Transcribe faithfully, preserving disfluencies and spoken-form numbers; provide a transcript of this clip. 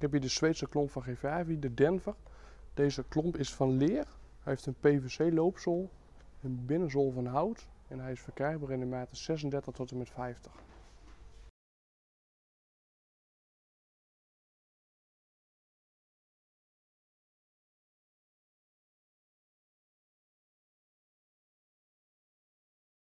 Ik heb hier de Zweedse klomp van Gevavi, de Denver. Deze klomp is van leer. Hij heeft een P V C loopzool, een binnenzool van hout en hij is verkrijgbaar in de maten zesendertig tot en met vijftig.